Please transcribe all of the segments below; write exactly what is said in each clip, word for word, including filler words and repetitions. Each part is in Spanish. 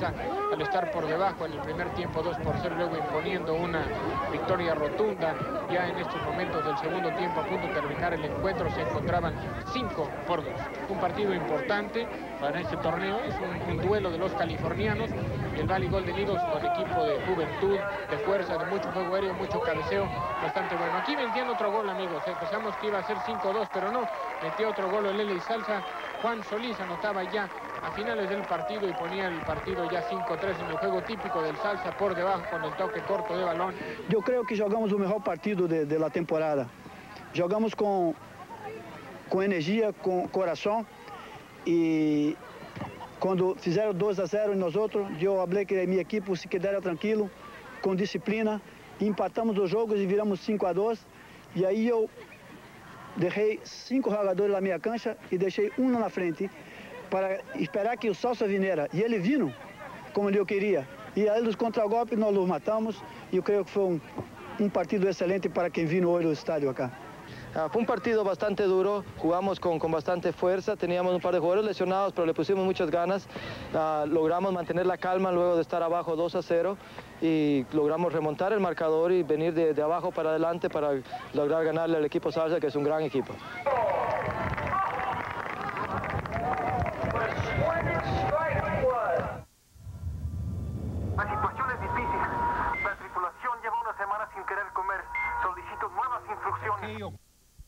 Salsa al estar por debajo en el primer tiempo dos por cero, luego imponiendo una victoria rotunda. Ya en estos momentos del segundo tiempo, a punto de terminar el encuentro, se encontraban cinco por dos. Un partido importante para este torneo, es un, un duelo de los californianos y el Valley Golden Eagles con equipo de juventud, de fuerza, de mucho juego aéreo, mucho cabeceo, bastante bueno. Aquí metían otro gol, amigos, eh, pensamos que iba a ser cinco dos, pero no, metió otro gol el L A Salsa. Juan Solís anotaba ya a finales del partido y ponía el partido ya cinco tres en el juego típico del Salsa, por debajo con el toque corto de balón. Eu creio que jogamos o melhor partido de, de la temporada. Jogamos com, com energia, com coração, e quando fizeram dois a zero em nós outros, eu falei que a minha equipe se quedara tranquilo, com disciplina, empatamos os jogos e viramos cinco a dois, e aí eu deixei cinco jogadores na minha cancha e deixei um na frente para esperar que o Salsa viera, e ele vindo como eu queria, e aí nos contragolpes nós os matamos, e eu creio que foi um, um partido excelente para quem viu hoje no estádio acá. Uh, fue un partido bastante duro, jugamos con, con bastante fuerza, teníamos un par de jugadores lesionados, pero le pusimos muchas ganas, uh, logramos mantener la calma luego de estar abajo dos a cero y logramos remontar el marcador y venir de, de abajo para adelante para lograr ganarle al equipo Salsa, que es un gran equipo. La situación es difícil, la tripulación lleva una semana sin querer comer, solicito nuevas instrucciones.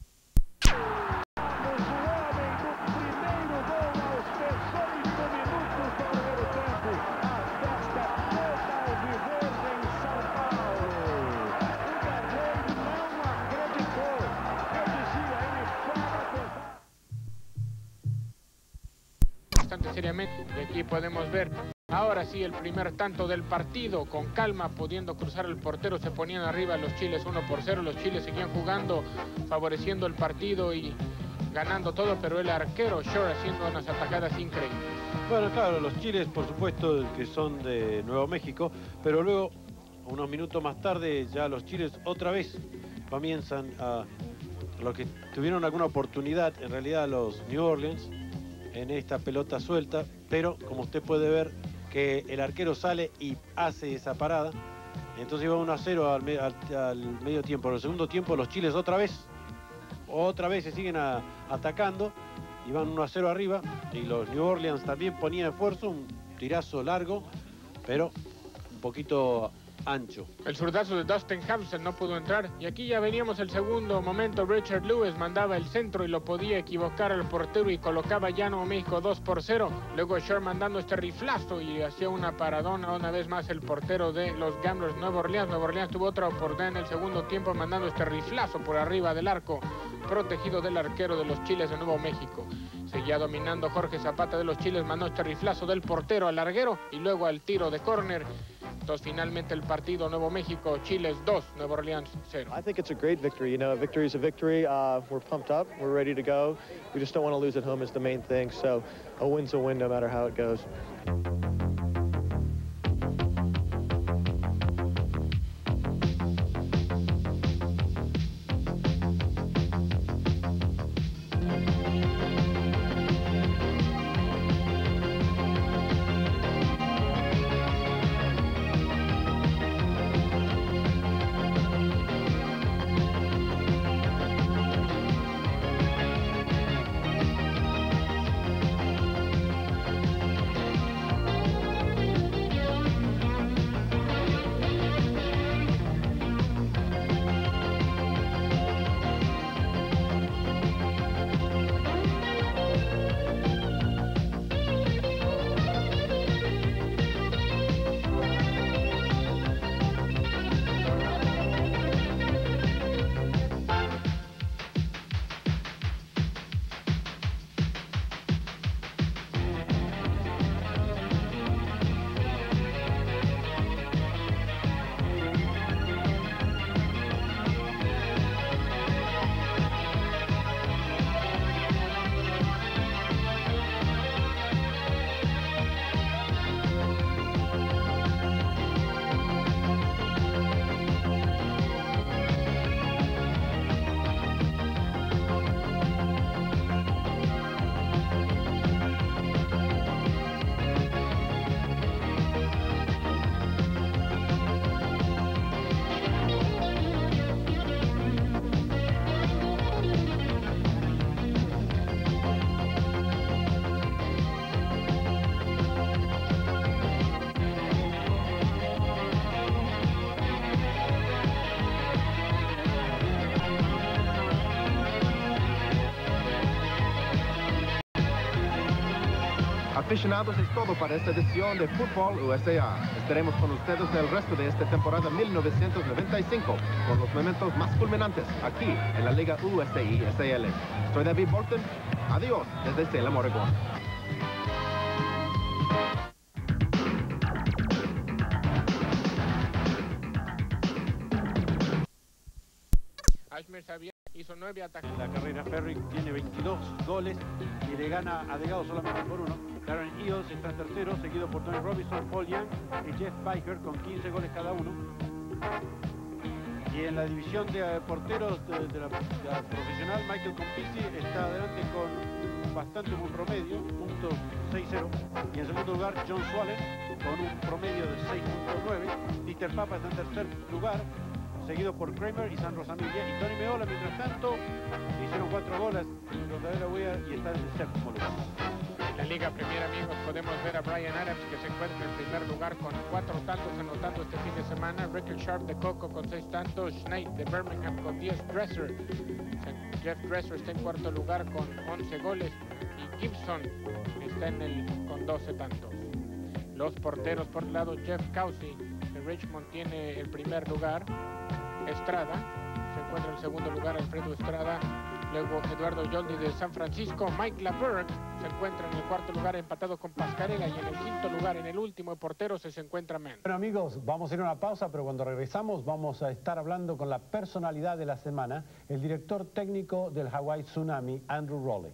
Bastante seriamente, y aquí podemos ver ahora sí el primer tanto del partido, con calma, pudiendo cruzar el portero, se ponían arriba los chiles uno por cero, los chiles seguían jugando, favoreciendo el partido y ganando todo, pero el arquero Shore haciendo unas atajadas increíbles. Bueno, claro, los chiles, por supuesto, que son de Nuevo México, pero luego, unos minutos más tarde, ya los chiles otra vez comienzan a... Los que tuvieron alguna oportunidad, en realidad los New Orleans, en esta pelota suelta, pero como usted puede ver que el arquero sale y hace esa parada, entonces iba uno a cero al, me, al, al medio tiempo. En el segundo tiempo los chiles otra vez, otra vez se siguen a, atacando, y van uno a cero arriba, y los New Orleans también ponían esfuerzo, un tirazo largo, pero un poquito ancho. El zurdazo de Dustin Hampson no pudo entrar, y aquí ya veníamos el segundo momento. Richard Lewis mandaba el centro y lo podía equivocar al portero y colocaba ya Nuevo México dos por cero. Luego Shore mandando este riflazo y hacía una paradona una vez más el portero de los Gamblers Nueva Orleans. Nueva Orleans tuvo otra oportunidad en el segundo tiempo mandando este riflazo por arriba del arco, protegido del arquero de los chiles de Nuevo México. Seguía dominando Jorge Zapata de los chiles, mandó este riflazo del portero al larguero y luego al tiro de córner. Entonces finalmente el partido Nuevo México, Chiles dos, Nueva Orleans cero. I think it's a great victory. You know, a victory is a victory. Uh, we're pumped up. We're ready to go. We just don't want to lose at home is the main thing. So a win's a win no matter how it goes. aficionados, es todo para esta edición de Fútbol U S A. Estaremos con ustedes el resto de esta temporada mil novecientos noventa y cinco con los momentos más culminantes aquí en la Liga U S I S L. Soy David Bolton. Adiós desde Salem, Oregón. Ashmer Xavier hizo nueve ataques. En la carrera Ferry tiene veintidós goles y le gana a Delgado solamente por uno. Darren Eels está tercero, seguido por Tony Robinson, Paul Young y Jeff Biker con quince goles cada uno. Y en la división de uh, porteros de, de, la, de la profesional, Michael Compisi está adelante con bastante buen promedio, punto seis cero. Y en segundo lugar, John Swallen con un promedio de seis punto nueve. Dieter Papa está en tercer lugar, seguido por Kramer y San Rosamilia. Y Tony Meola, mientras tanto, hicieron cuatro goles los de Delaware y está en el séptimo lugar. En la Liga Premier, amigos, podemos ver a Brian Adams, que se encuentra en primer lugar con cuatro tantos anotando este fin de semana. Rickard Sharp de Coco con seis tantos. Schneid de Birmingham con diez. Dresser. Jeff Dresser está en cuarto lugar con once goles. Y Gibson está en el con doce tantos. Los porteros, por el lado, Jeff Causi de Richmond tiene el primer lugar. Estrada se encuentra en segundo lugar, Alfredo Estrada. Luego Eduardo Yoldi de San Francisco. Mike LaBerg se encuentra en el cuarto lugar empatado con Pascarela, y en el quinto lugar, en el último de porteros, se encuentra Mendes. Bueno, amigos, vamos a ir a una pausa, pero cuando regresamos vamos a estar hablando con la personalidad de la semana, el director técnico del Hawaii Tsunami, Andrew Rowley.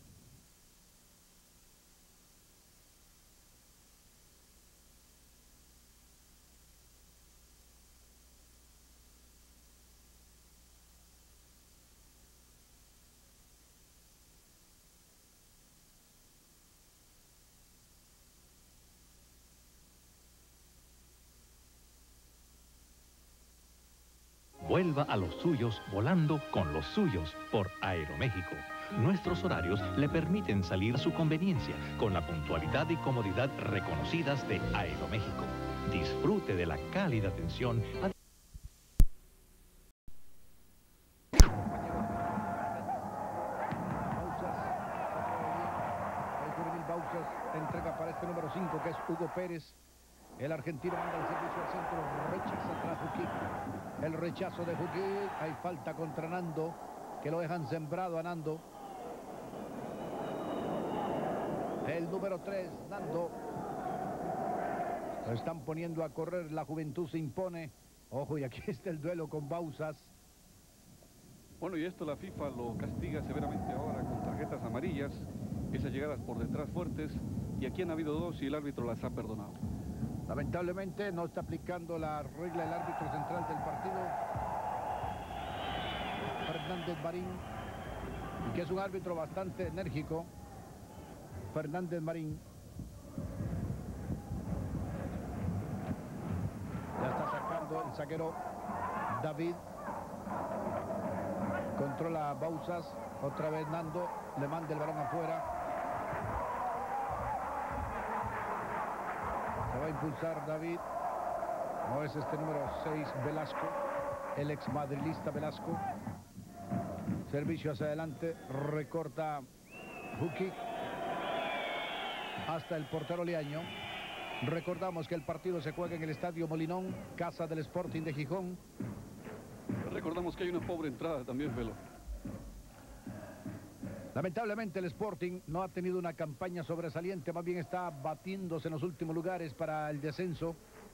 Vuelva a los suyos volando con los suyos por Aeroméxico. Nuestros horarios le permiten salir su conveniencia con la puntualidad y comodidad reconocidas de Aeroméxico. Disfrute de la cálida atención. El juvenil Bauzas entrega para este número cinco, que es Hugo Pérez. El argentino manda el servicio al centro, rechaza atrás Jukic. El rechazo de Jukic, hay falta contra Nando, que lo dejan sembrado a Nando. El número tres, Nando. Lo están poniendo a correr, la juventud se impone. Ojo, y aquí está el duelo con Bauzas. Bueno, y esto la FIFA lo castiga severamente ahora con tarjetas amarillas, esas llegadas por detrás fuertes, y aquí han habido dos y el árbitro las ha perdonado. Lamentablemente no está aplicando la regla del árbitro central del partido, Fernández Marín, y que es un árbitro bastante enérgico. Fernández Marín. Ya está sacando el zaguero David. Controla Bauzas. Otra vez Nando. Le manda el balón afuera. Se va a impulsar David. No es este número seis, Velasco. El ex madrilista Velasco. Servicio hacia adelante. Recorta Jukic. Hasta el portero Liaño. Recordamos que el partido se juega en el Estadio Molinón, casa del Sporting de Gijón. Recordamos que hay una pobre entrada también, Velo. Lamentablemente el Sporting no ha tenido una campaña sobresaliente, más bien está batiéndose en los últimos lugares para el descenso.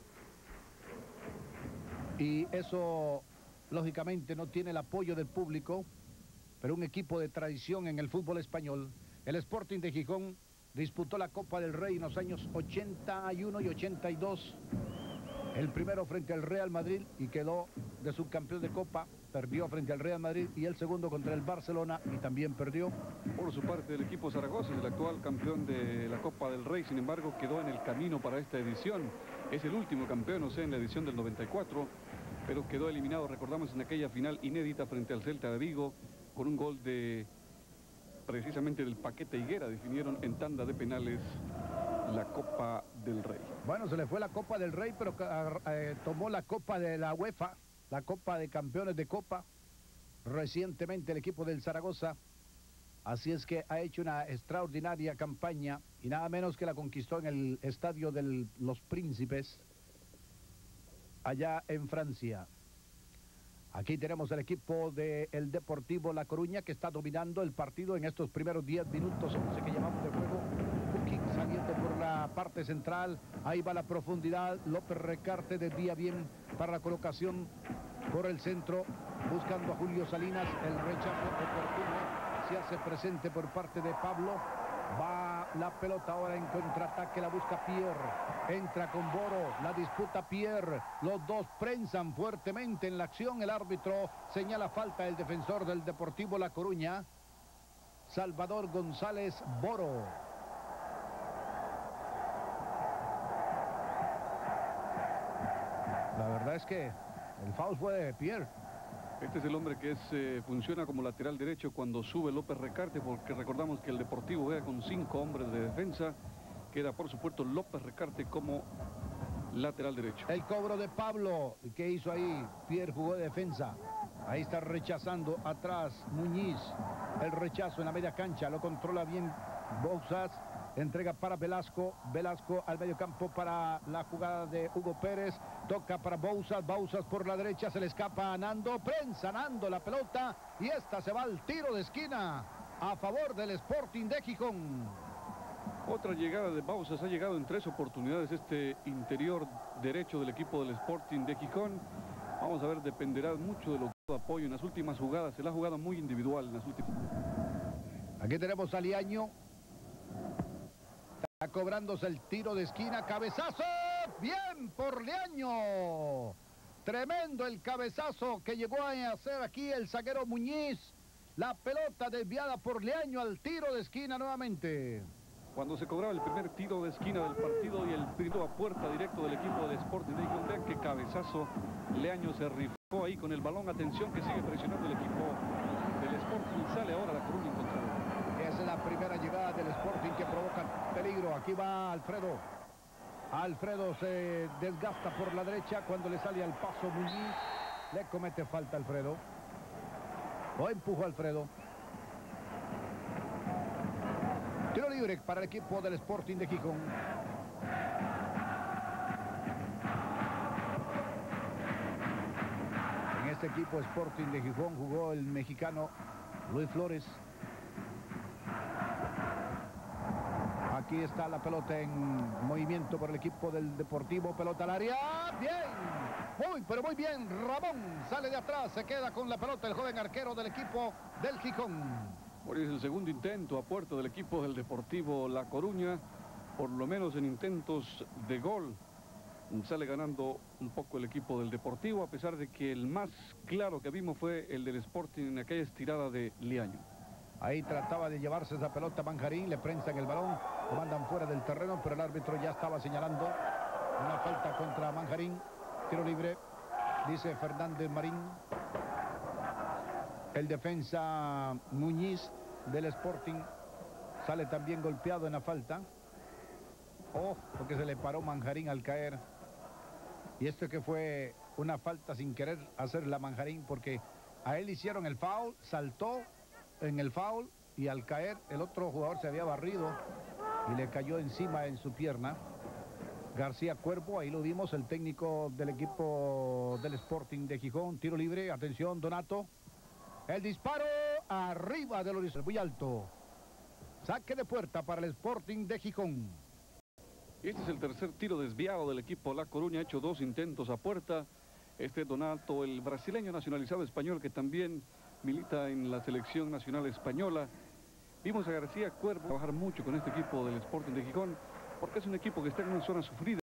Y eso, lógicamente, no tiene el apoyo del público, pero un equipo de tradición en el fútbol español. El Sporting de Gijón disputó la Copa del Rey en los años ochenta y uno y ochenta y dos. El primero frente al Real Madrid y quedó de subcampeón de Copa. Perdió frente al Real Madrid, y el segundo contra el Barcelona y también perdió. Por su parte, el equipo Zaragoza es el actual campeón de la Copa del Rey, sin embargo quedó en el camino para esta edición. Es el último campeón, o sea, en la edición del noventa y cuatro, pero quedó eliminado, recordamos, en aquella final inédita frente al Celta de Vigo, con un gol de precisamente del Paquete Higuera. Definieron en tanda de penales la Copa del Rey. Bueno, se le fue la Copa del Rey, pero eh, tomó la Copa de la UEFA, la Copa de Campeones de Copa. Recientemente el equipo del Zaragoza Así es que ha hecho una extraordinaria campaña y nada menos que la conquistó en el estadio de los Príncipes, allá en Francia. Aquí tenemos el equipo del Deportivo La Coruña que está dominando el partido en estos primeros diez minutos, once que llevamos de juego. Bukic saliendo por la parte central, ahí va la profundidad. López Recarte desvía bien para la colocación por el centro, buscando a Julio Salinas. El rechazo oportuno se hace presente por parte de Pablo. Va la pelota ahora en contraataque, la busca Pierre, entra con Boro, la disputa Pierre, los dos prensan fuertemente en la acción. El árbitro señala falta el defensor del Deportivo La Coruña, Salvador González Boro. La verdad es que el foul fue de Pierre. Este es el hombre que es, eh, funciona como lateral derecho cuando sube López Recarte, porque recordamos que el Deportivo juega con cinco hombres de defensa. Queda por supuesto López Recarte como lateral derecho. El cobro de Pablo, ¿qué hizo ahí? Pierre jugó de defensa. Ahí está rechazando atrás Muñiz. El rechazo en la media cancha, lo controla bien Bouzas. Entrega para Velasco, Velasco al medio campo para la jugada de Hugo Pérez, toca para Bouzas, Bouzas por la derecha, se le escapa a Nando, prensa Nando la pelota y esta se va al tiro de esquina a favor del Sporting de Gijón. Otra llegada de Bouzas, ha llegado en tres oportunidades este interior derecho del equipo del Sporting de Gijón. Vamos a ver, dependerá mucho de lo que apoyo en las últimas jugadas, se la ha jugado muy individual en las últimas. Aquí tenemos a Liaño. Está cobrándose el tiro de esquina, cabezazo, bien por Liaño. Tremendo el cabezazo que llegó a hacer aquí el zaguero Muñiz. La pelota desviada por Liaño al tiro de esquina nuevamente. Cuando se cobraba el primer tiro de esquina del partido y el tiro a puerta directo del equipo del Sporting de Gijón, vean qué cabezazo, Liaño se rifó ahí con el balón. Atención que sigue presionando el equipo del Sporting, sale ahora La Coruña encontrado. Es la primera llegada del Sporting que provoca peligro. Aquí va Alfredo. Alfredo se desgasta por la derecha cuando le sale al paso Muñiz. Le comete falta Alfredo. Lo empujó Alfredo. Tiro libre para el equipo del Sporting de Gijón. En este equipo Sporting de Gijón jugó el mexicano Luis Flores. Aquí está la pelota en movimiento por el equipo del Deportivo. Pelota al área. Bien. Muy, pero muy bien. Ramón sale de atrás. Se queda con la pelota el joven arquero del equipo del Gijón. Por eso es el segundo intento a puerta del equipo del Deportivo La Coruña. Por lo menos en intentos de gol sale ganando un poco el equipo del Deportivo, a pesar de que el más claro que vimos fue el del Sporting en aquella estirada de Liaño. Ahí trataba de llevarse esa pelota Manjarín, le prensan el balón, lo mandan fuera del terreno, pero el árbitro ya estaba señalando una falta contra Manjarín. Tiro libre, dice Fernández Marín. El defensa Muñiz del Sporting sale también golpeado en la falta. Oh, porque se le paró Manjarín al caer. Y esto que fue una falta sin querer hacerla Manjarín, porque a él hicieron el foul, saltó en el foul y al caer el otro jugador se había barrido y le cayó encima en su pierna. García Cuervo, ahí lo vimos, el técnico del equipo del Sporting de Gijón. Tiro libre, atención Donato. El disparo arriba del horizonte, muy alto. Saque de puerta para el Sporting de Gijón. Este es el tercer tiro desviado del equipo La Coruña, ha hecho dos intentos a puerta. Este Donato, el brasileño nacionalizado español que también milita en la selección nacional española. Vimos a García Cuervo trabajar mucho con este equipo del Sporting de Gijón, porque es un equipo que está en una zona sufrida.